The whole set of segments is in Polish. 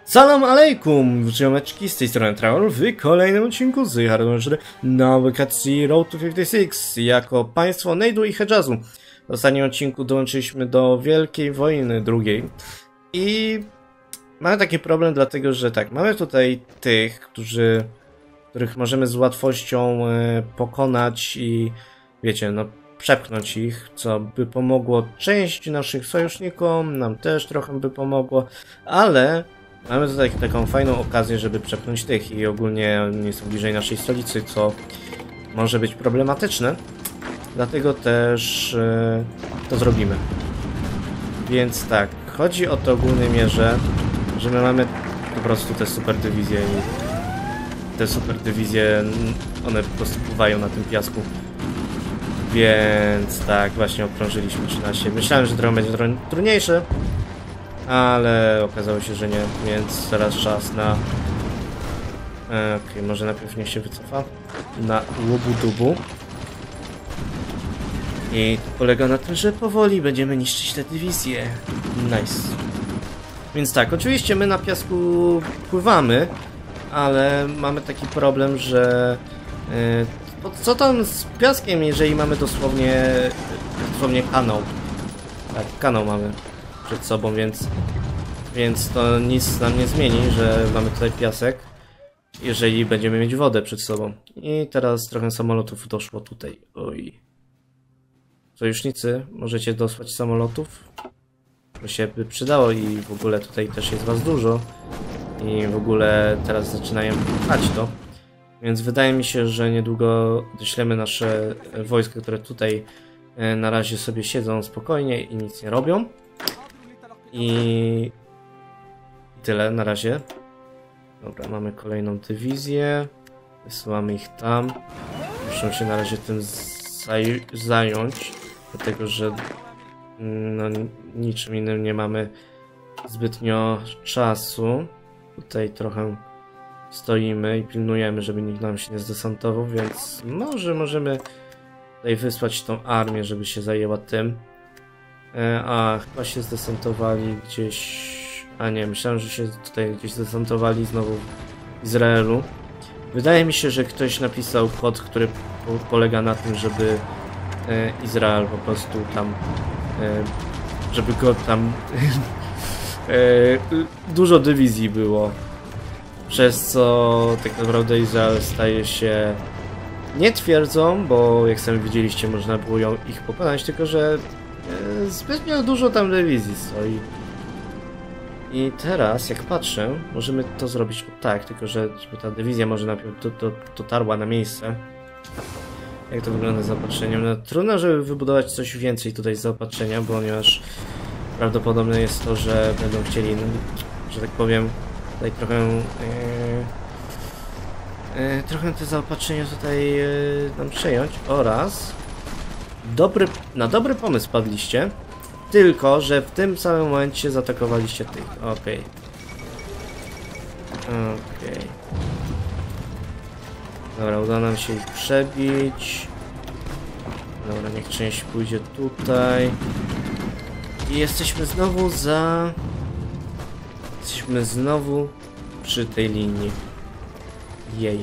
Salam alejkum, ziomeczki, z tej strony Travel w kolejnym odcinku z Hardware 4 na wakacji Road to 56 jako państwo Nejdu i Hedżazu. W ostatnim odcinku dołączyliśmy do Wielkiej Wojny II i mamy taki problem, dlatego że tak, mamy tutaj tych, których możemy z łatwością pokonać i wiecie, no przepchnąć ich, co by pomogło części naszych sojusznikom, nam też trochę by pomogło, ale mamy tutaj taką fajną okazję, żeby przepchnąć tych i ogólnie nie są bliżej naszej stolicy, co może być problematyczne. Dlatego też to zrobimy. Więc tak, chodzi o to ogólnie mierze, że my mamy po prostu te super dywizje i te super dywizje, one po prostu pływają na tym piasku. Więc tak, właśnie okrążyliśmy 13. Myślałem, że trochę będzie trudniejsze, ale okazało się, że nie, więc teraz czas na... Okej, może najpierw niech się wycofa na łubu-dubu. I to polega na tym, że powoli będziemy niszczyć te dywizje. Nice. Więc tak, oczywiście my na piasku pływamy, ale mamy taki problem, że... co tam z piaskiem, jeżeli mamy dosłownie kanał? Tak, kanał mamy przed sobą, więc to nic nam nie zmieni, że mamy tutaj piasek, jeżeli będziemy mieć wodę przed sobą. I teraz trochę samolotów doszło tutaj. Oj. Sojusznicy, możecie dosłać samolotów? To się by przydało i w ogóle tutaj też jest was dużo. I w ogóle teraz zaczynają pchać to. Więc wydaje mi się, że niedługo doślemy nasze wojska, które tutaj na razie sobie siedzą spokojnie i nic nie robią. I tyle na razie. Dobra, mamy kolejną dywizję. Wysyłamy ich tam. Muszą się na razie tym zająć, dlatego że no, niczym innym nie mamy zbytnio czasu. Tutaj trochę stoimy i pilnujemy, żeby nikt nam się nie zdesantował, więc może możemy tutaj wysłać tą armię, żeby się zajęła tym. A chyba się zdesantowali gdzieś... A nie, myślałem, że się tutaj gdzieś zdesantowali znowu w Izraelu. Wydaje mi się, że ktoś napisał kod, który polega na tym, żeby Izrael po prostu tam... żeby go tam... dużo dywizji było. Przez co tak naprawdę Izrael staje się nie twierdzą, bo jak sami widzieliście, można było ich pokonać, tylko że zbytnio dużo tam dywizji stoi. I teraz, jak patrzę, możemy to zrobić tak, tylko że żeby ta dywizja może najpierw dotarła na miejsce. Jak to wygląda z zaopatrzeniem? No, trudno, żeby wybudować coś więcej tutaj z zaopatrzenia, ponieważ prawdopodobne jest to, że będą chcieli, no, że tak powiem, tutaj trochę te zaopatrzenia tutaj nam przejąć oraz na dobry pomysł padliście, tylko że w tym samym momencie zaatakowaliście tych. Okej. Dobra, uda nam się ich przebić. Dobra, niech część pójdzie tutaj. I jesteśmy znowu przy tej linii. Jej.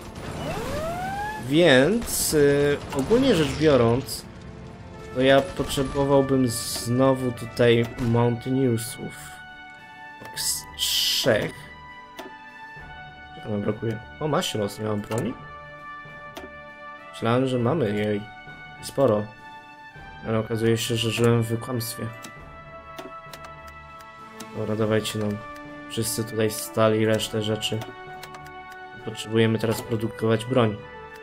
Więc ogólnie rzecz biorąc, to ja potrzebowałbym znowu tutaj Mountaineersów. Tak z 3. Czego nam brakuje? O, Maśros, nie mam broni? Myślałem, że mamy jej sporo. Ale okazuje się, że żyłem w kłamstwie. Dobra, dawajcie nam. Wszyscy tutaj stali i resztę rzeczy. Potrzebujemy teraz produkować broń.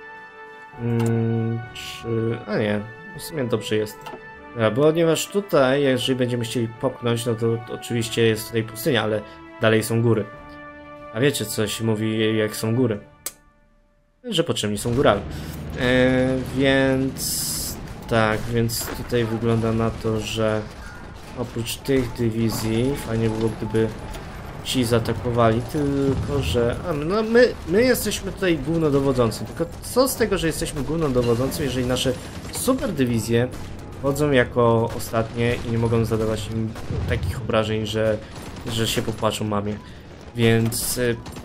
A nie, w sumie dobrze jest. Dobra, ponieważ tutaj, jeżeli będziemy chcieli popchnąć, no to oczywiście jest tutaj pustynia, ale dalej są góry. A wiecie, co się mówi, jak są góry? Że potrzebni są górale. Więc... tak, więc tutaj wygląda na to, że oprócz tych dywizji fajnie było, gdyby ci zaatakowali, tylko że... no my jesteśmy tutaj głównodowodzącym, tylko co z tego, że jesteśmy głównodowodzącym, jeżeli nasze super dywizje chodzą jako ostatnie i nie mogą zadawać im takich obrażeń, że się popłaczą mamie. Więc...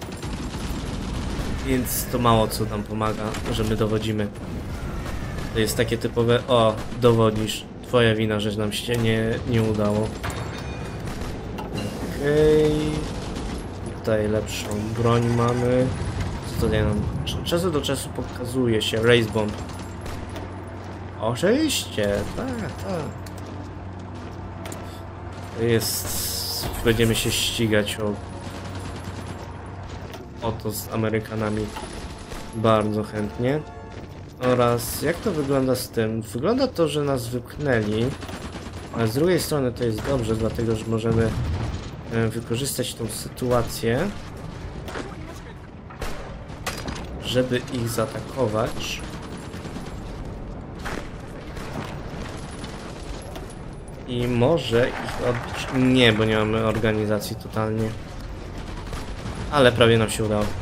Więc to mało co nam pomaga, że my dowodzimy. To jest takie typowe, o, dowodzisz, twoja wina, że nam się nie udało. Okej. Tutaj lepszą broń mamy. Co tutaj nam od czasu do czasu pokazuje się? Race Bomb. Oczywiście, tak. To jest... Będziemy się ścigać o to z Amerykanami bardzo chętnie. Oraz jak to wygląda z tym? Wygląda to, że nas wypchnęli, ale z drugiej strony to jest dobrze, dlatego że możemy wykorzystać tą sytuację, żeby ich zaatakować. I może ich odbić. Nie, bo nie mamy organizacji totalnie. Ale prawie nam się udało.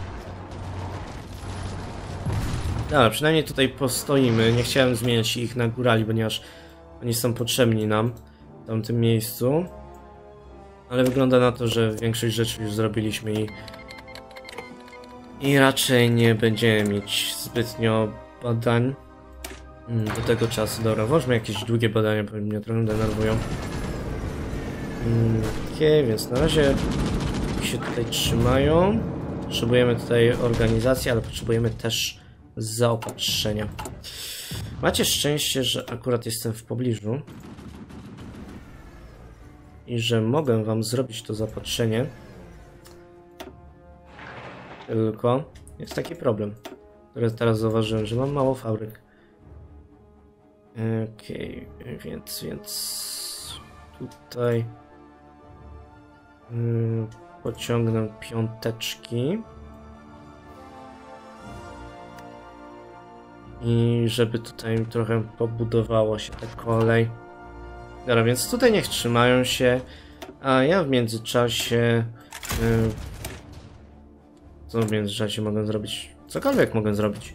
Dobra, przynajmniej tutaj postoimy. Nie chciałem zmieniać ich na górali, ponieważ oni są potrzebni nam w tamtym miejscu. Ale wygląda na to, że większość rzeczy już zrobiliśmy i raczej nie będziemy mieć zbytnio badań do tego czasu. Dobra, włożmy jakieś długie badania, bo mnie trochę denerwują. Okej, więc na razie się tutaj trzymają. Potrzebujemy tutaj organizacji, ale potrzebujemy też zaopatrzenia. Macie szczęście, że akurat jestem w pobliżu i że mogę wam zrobić to zaopatrzenie. Tylko jest taki problem, który teraz zauważyłem, że mam mało fabryk. Okej, więc tutaj pociągnę piąteczki. I żeby tutaj trochę pobudowało się ta kolej. Dobra, więc tutaj niech trzymają się, a ja w międzyczasie... co w międzyczasie mogę zrobić? Cokolwiek mogę zrobić.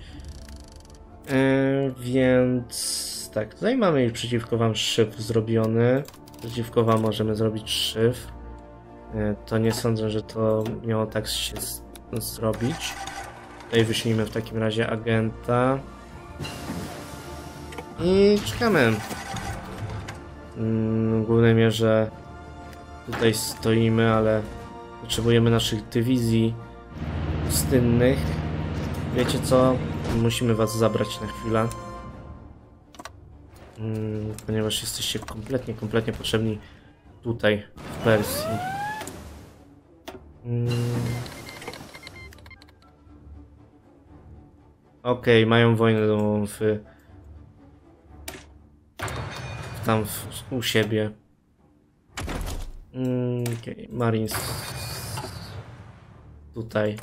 Więc... tak, tutaj mamy już przeciwko wam szyb zrobiony. Przeciwko wam możemy zrobić szyb. To nie sądzę, że to miało tak się zrobić. Tutaj wyślijmy w takim razie agenta. I czekamy. W głównej mierze tutaj stoimy, ale potrzebujemy naszych dywizji pustynnych. Wiecie co? Musimy was zabrać na chwilę. Ponieważ jesteście kompletnie potrzebni tutaj, w Persji. Okej, mają wojnę domową u siebie. Okej, Marines tutaj.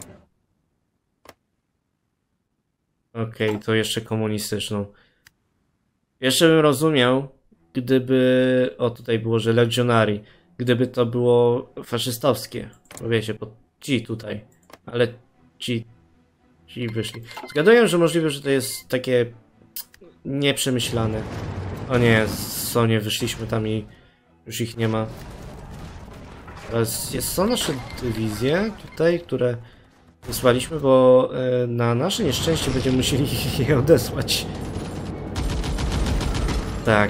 Okej, to jeszcze komunistyczną. Jeszcze bym rozumiał, gdyby... O, tutaj było, że Legionary. Gdyby to było faszystowskie. Bo wiecie, bo ci tutaj. Ale ci wyszli. Zgaduję, że możliwe, że to jest takie nieprzemyślane. O nie, Sonie, wyszliśmy tam i już ich nie ma. Teraz są nasze dywizje tutaj, które wysłaliśmy, bo na nasze nieszczęście będziemy musieli je odesłać. Tak.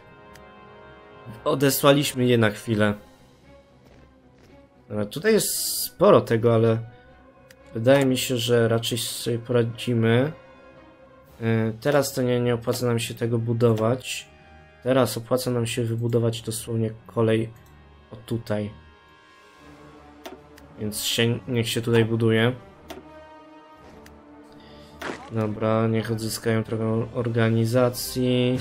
Odesłaliśmy je na chwilę. Dobra, tutaj jest sporo tego, ale wydaje mi się, że raczej sobie poradzimy. Teraz to nie opłaca nam się tego budować. Teraz opłaca nam się wybudować dosłownie kolej o tutaj. Więc niech się tutaj buduje. Dobra, niech odzyskają trochę organizacji.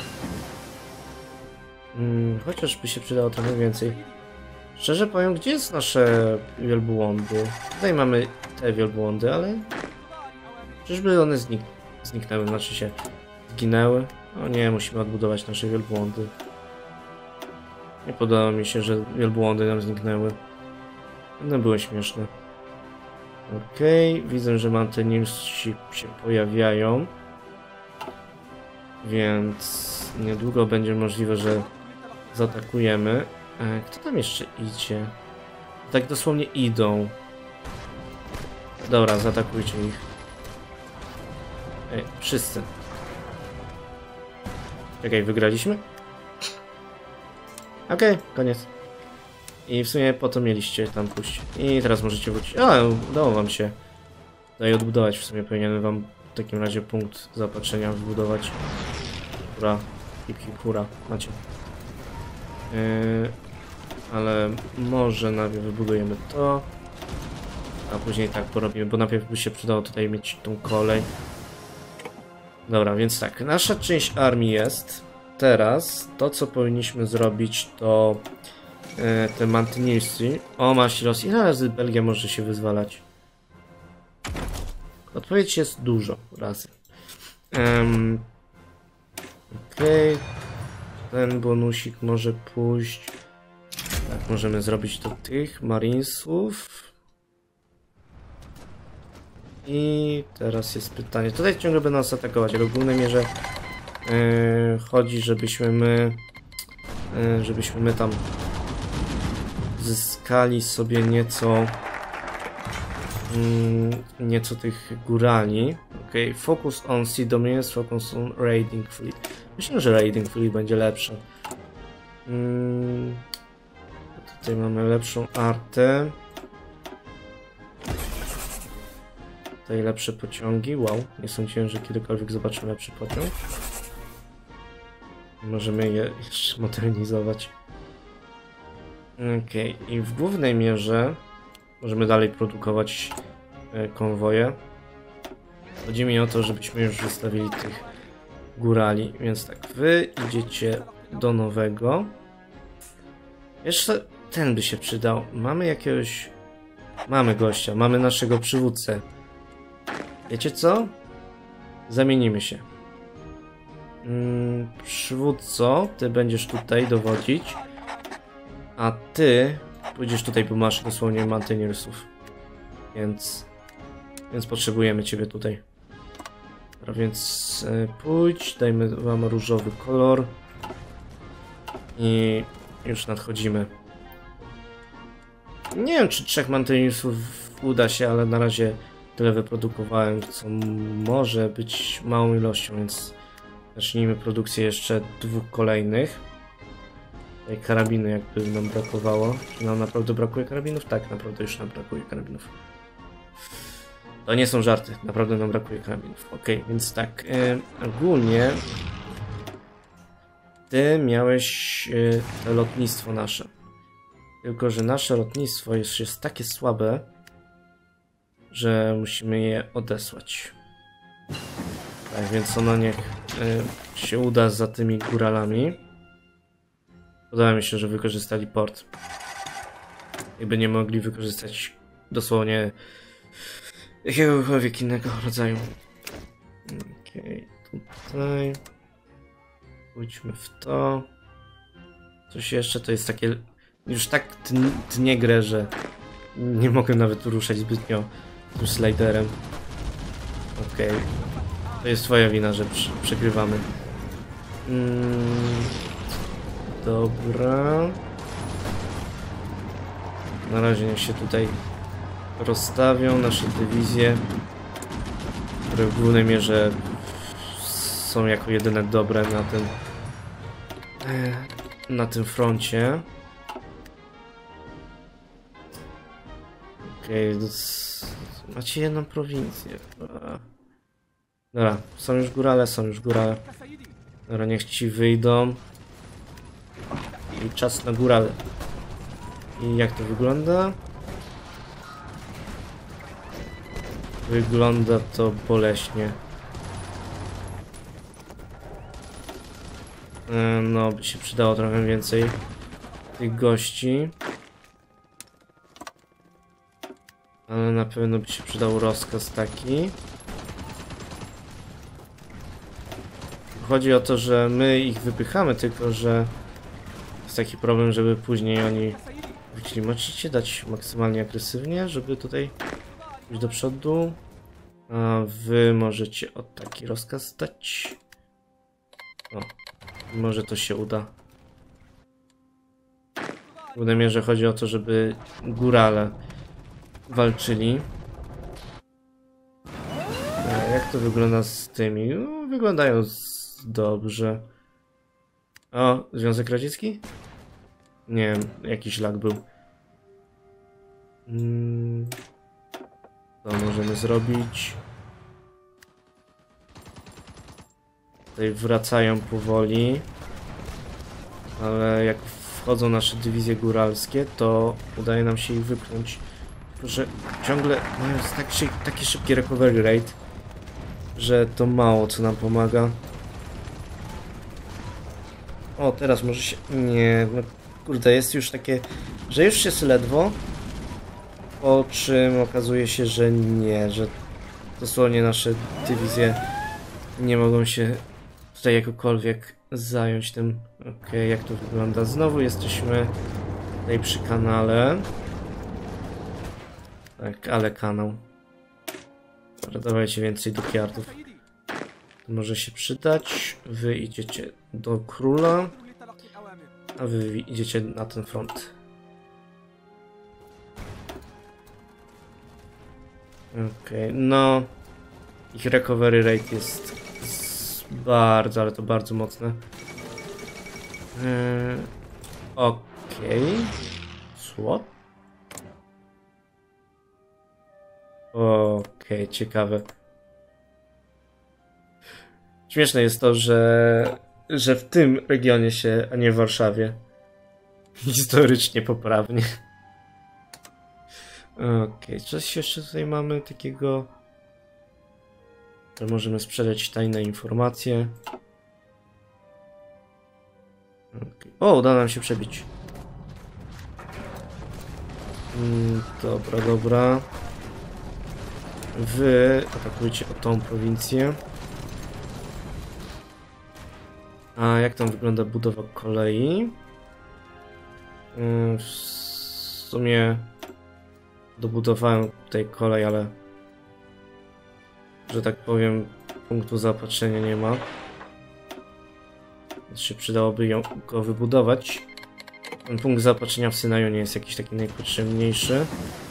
Chociaż by się przydało trochę więcej. Szczerze powiem, gdzie jest nasze wielbłądy? Tutaj mamy te wielbłądy, ale... Czyżby one zniknęły, znaczy się zginęły? O nie, musimy odbudować nasze wielbłądy. Nie podoba mi się, że wielbłądy nam zniknęły. One były śmieszne. Okej, widzę, że mantenimsi się pojawiają. Więc niedługo będzie możliwe, że zaatakujemy. Kto tam jeszcze idzie? Tak dosłownie idą. Dobra, zaatakujcie ich. Ej, wszyscy. Czekaj, wygraliśmy? Okej, koniec. I w sumie po to mieliście tam pójść. I teraz możecie wrócić. A, udało wam się tutaj odbudować. W sumie powinienem wam w takim razie punkt zaopatrzenia wybudować. Hurra. Hip hip hurra. Macie. Ale może najpierw wybudujemy to. A później tak porobimy, bo najpierw by się przydało tutaj mieć tą kolej. Dobra, więc tak. Nasza część armii jest. Teraz to, co powinniśmy zrobić, to te Mountaineersy. O, masz Rosji. Ile razy Belgia może się wyzwalać? Odpowiedź jest dużo razy. Okej. Ten bonusik może pójść. Tak, możemy zrobić do tych Marinesów. I teraz jest pytanie. Tutaj ciągle będą nas atakować, ale w głównej mierze chodzi, żebyśmy my tam zyskali sobie nieco tych górali. Ok, focus on sea dominance, focus on raiding fleet. Myślę, że raiding fleet będzie lepsze. Tutaj mamy lepszą artę. Tutaj lepsze pociągi. Wow, nie sądziłem, że kiedykolwiek zobaczymy lepszy pociąg. Możemy je jeszcze modernizować. Ok, i w głównej mierze możemy dalej produkować konwoje. Chodzi mi o to, żebyśmy już wystawili tych górali, więc tak, wy idziecie do nowego. Jeszcze ten by się przydał. Mamy jakiegoś... Mamy gościa, mamy naszego przywódcę. Wiecie co? Zamienimy się. Przywódco, ty będziesz tutaj dowodzić, a ty pójdziesz tutaj, bo masz dosłownie Mountaineersów. Więc potrzebujemy ciebie tutaj. Dobra, więc pójdź, dajmy wam różowy kolor. I już nadchodzimy. Nie wiem, czy 3 Mountaineersów uda się, ale na razie tyle wyprodukowałem, co może być małą ilością, więc zacznijmy produkcję jeszcze 2 kolejnych. Tutaj karabiny jakby nam brakowało. Czy nam naprawdę brakuje karabinów? Tak, naprawdę już nam brakuje karabinów. To nie są żarty, naprawdę nam brakuje karabinów. Ok, więc tak, ogólnie ty miałeś lotnictwo nasze. Tylko że nasze lotnictwo jest takie słabe, że musimy je odesłać. Tak, więc ono niech się uda za tymi góralami. Podoba mi się, że wykorzystali port. Jakby nie mogli wykorzystać dosłownie jakiegokolwiek innego rodzaju. Okej, tutaj. Pójdźmy w to. Coś jeszcze, to jest takie... Już tak tnie grę, że nie mogę nawet ruszać zbytnio tym sliderem. Okej. To jest twoja wina, że przegrywamy. Dobra. Na razie niech się tutaj rozstawią nasze dywizje, które w głównej mierze są jako jedyne dobre na tym froncie. Okej, macie jedną prowincję. Dobra, są już górale, Dobra, niech ci wyjdą. I czas na górale. I jak to wygląda? Wygląda to boleśnie. No, by się przydało trochę więcej tych gości. Ale na pewno by się przydał rozkaz taki. Chodzi o to, że my ich wypychamy, tylko że jest taki problem, żeby później oni wrócili. Możecie dać maksymalnie agresywnie, żeby tutaj iść do przodu. A wy możecie taki rozkaz dać. O, może to się uda. W głównej mierze chodzi o to, żeby górale walczyli. to wygląda z tymi? No, wyglądają dobrze. O, Związek Radziecki? Nie wiem, jakiś lag był. To możemy zrobić. Tutaj wracają powoli. Ale jak wchodzą nasze dywizje góralskie, to udaje nam się ich wypchnąć. Tylko że ciągle mają taki szybki recovery rate, że to mało co nam pomaga. O, teraz może się... Nie, no kurde, jest już takie, że już jest ledwo, po czym okazuje się, że nie, że dosłownie nasze dywizje nie mogą się tutaj jakokolwiek zająć tym. Okej, jak to wygląda? Znowu jesteśmy tutaj przy kanale. Tak, ale kanał. Dobra, dawajcie więcej dukiardów. To może się przydać. Wy idziecie do króla, a wy idziecie na ten front. Okej, no ich recovery rate jest bardzo, ale to bardzo mocne. Okej. Co? Okej, ciekawe. Śmieszne jest to, że w tym regionie się, a nie w Warszawie. Historycznie poprawnie. Okej, coś jeszcze tutaj mamy takiego, że możemy sprzedać tajne informacje. Okay. O, uda nam się przebić. Dobra, dobra. Wy atakujcie o tą prowincję. A jak tam wygląda budowa kolei? W sumie dobudowałem tutaj kolej, ale że tak powiem punktu zaopatrzenia nie ma. Więc się przydałoby go wybudować. Ten punkt zaopatrzenia w Synaju nie jest jakiś taki najpotrzebniejszy.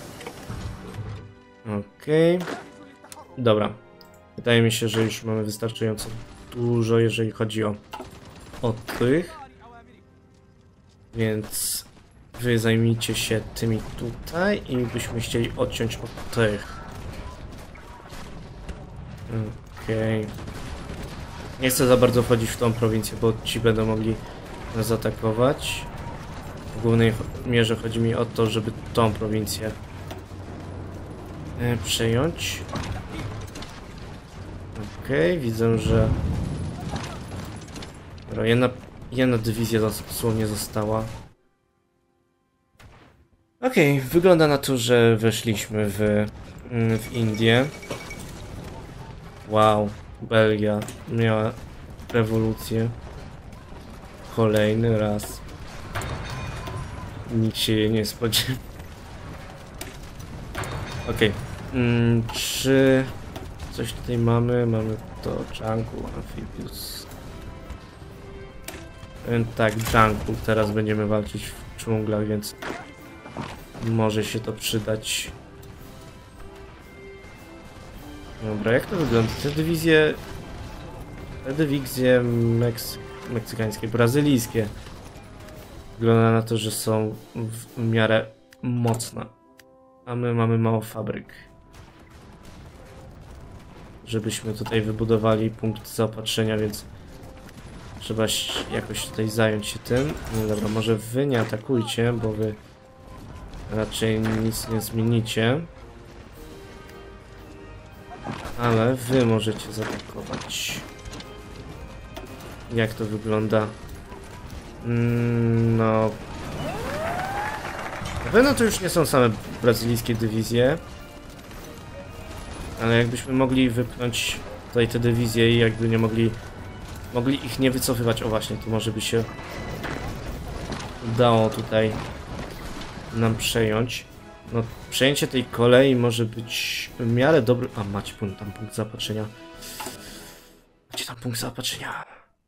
Okej. Dobra. Wydaje mi się, że już mamy wystarczająco dużo, jeżeli chodzi o tych. Więc wy zajmijcie się tymi tutaj i byśmy chcieli odciąć od tych. Okej. Nie chcę za bardzo wchodzić w tą prowincję, bo ci będą mogli nas zaatakować. W głównej mierze chodzi mi o to, żeby tą prowincję przejąć. Okej, widzę, że jedna dywizja dosłownie została. Okej, wygląda na to, że weszliśmy w Indię. Wow, Belgia miała rewolucję. Kolejny raz. Nikt się jej nie spodziewał. Okej. Czy coś tutaj mamy? Mamy to Jungle Amphibious. Tak, Jungle. Teraz będziemy walczyć w dżunglach, więc może się to przydać. Dobra, jak to wygląda? Te dywizje meksykańskie, brazylijskie. Wygląda na to, że są w miarę mocne. A my mamy mało fabryk. Żebyśmy tutaj wybudowali punkt zaopatrzenia, więc trzeba jakoś tutaj zająć się tym. No dobra, może wy nie atakujcie, bo wy raczej nic nie zmienicie. Ale wy możecie zaatakować. Jak to wygląda? No... Na pewno to już nie są same brazylijskie dywizje. Ale jakbyśmy mogli wypchnąć tutaj te dywizje i jakby nie mogli ich nie wycofywać. O właśnie, to może by się udało tutaj nam przejąć. No, przejęcie tej kolei może być w miarę dobry... A, macie tam punkt zaopatrzenia. Macie tam punkt zaopatrzenia.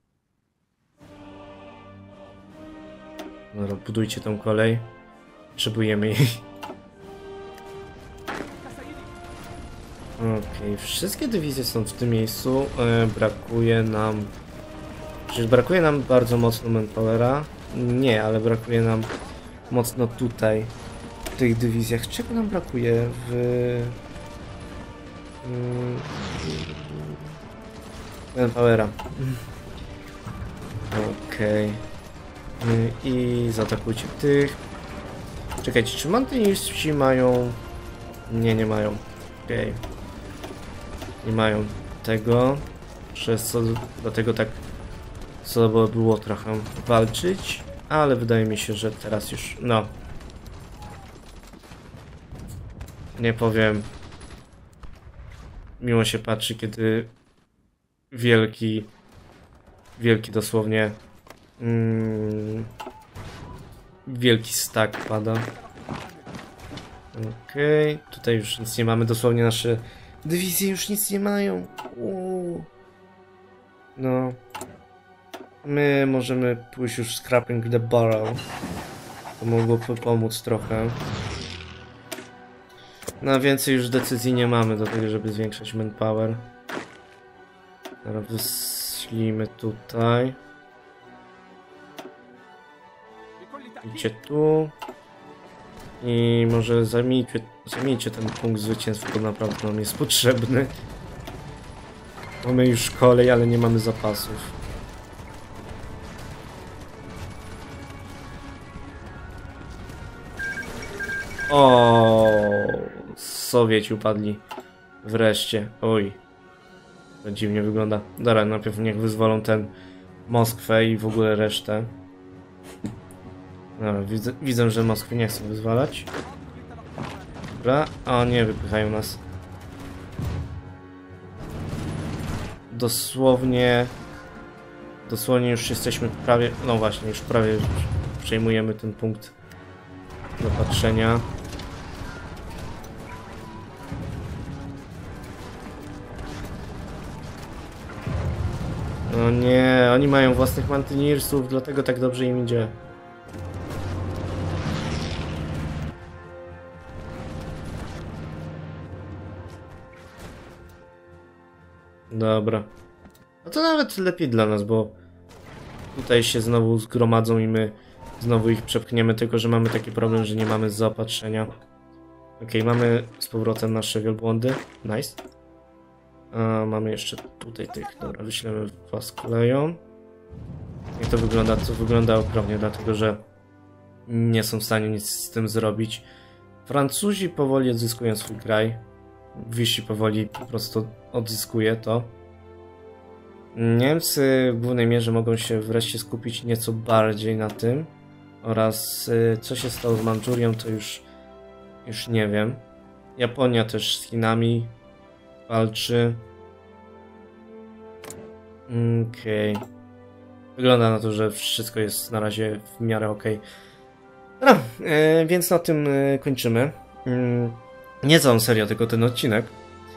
Dobra, budujcie tą kolej. Potrzebujemy jej. Okej, wszystkie dywizje są w tym miejscu. Brakuje nam... Przecież brakuje nam bardzo mocno manpowera. Nie, ale brakuje nam mocno tutaj, w tych dywizjach. Czego nam brakuje w... Manpowera. Okej. I zaatakujcie tych. Czekajcie, czy Mantynisi mają... Nie, nie mają. Okej. Nie mają tego. Przez co dlatego tak słabo było trochę walczyć. Ale wydaje mi się, że teraz już... No. Nie powiem. Miło się patrzy, kiedy wielki dosłownie wielki stack pada. Okej, tutaj już nic nie mamy, dosłownie nasze dywizje już nic nie mają. No. My możemy pójść już scrapping the barrel. To mogłoby pomóc trochę. No więcej już decyzji nie mamy do tego, żeby zwiększać manpower. Teraz wyślijmy tutaj. Idźcie tu. I może zajmijcie ten punkt zwycięstwa, bo naprawdę nam jest potrzebny. Mamy już kolej, ale nie mamy zapasów. O, Sowieci upadli. Wreszcie. Oj. To dziwnie wygląda. Dobra, najpierw niech wyzwolą ten Moskwę i w ogóle resztę. Dobra, widzę, że Moskwy nie chcą wyzwalać. Dobra, o nie, wypychają nas. Dosłownie już jesteśmy prawie, no właśnie, już prawie przejmujemy ten punkt do patrzenia. No nie, oni mają własnych Mantynirsów, dlatego tak dobrze im idzie. Dobra. No to nawet lepiej dla nas, bo tutaj się znowu zgromadzą i my znowu ich przepchniemy, tylko że mamy taki problem, że nie mamy zaopatrzenia. Okej, mamy z powrotem nasze wielbłądy. Nice. A mamy jeszcze tutaj tych. Dobra, wyślemy was koleją. I to wygląda okropnie, dlatego że nie są w stanie nic z tym zrobić. Francuzi powoli odzyskują swój kraj. Vichy powoli po prostu odzyskuje to. Niemcy w głównej mierze mogą się wreszcie skupić nieco bardziej na tym. Oraz co się stało z Mandżurią, to już nie wiem. Japonia też z Chinami walczy. Okej. Wygląda na to, że wszystko jest na razie w miarę okej. No, więc na tym kończymy. Nie całą serię, tylko ten odcinek.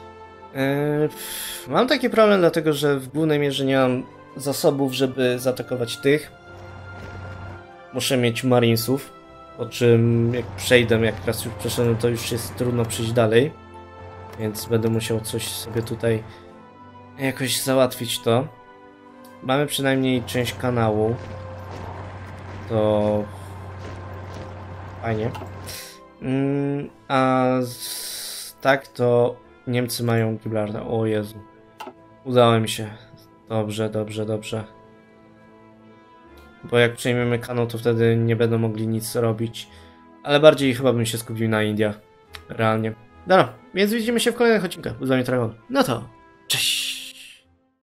Mam taki problem, dlatego że w głównej mierze nie mam zasobów, żeby zaatakować tych. Muszę mieć Marinesów, po czym jak przejdę, jak raz już przeszedłem, to już jest trudno przejść dalej. Więc będę musiał coś sobie tutaj jakoś załatwić to. Mamy przynajmniej część kanału. To fajnie. Tak to Niemcy mają Gibraltar. O Jezu. Udało mi się. Dobrze, dobrze, dobrze. Bo jak przejmiemy kanał, to wtedy nie będą mogli nic robić. Ale bardziej chyba bym się skupił na Indiach. Realnie. Dobra, więc widzimy się w kolejnych odcinkach. Z wami Dragon. No to, cześć!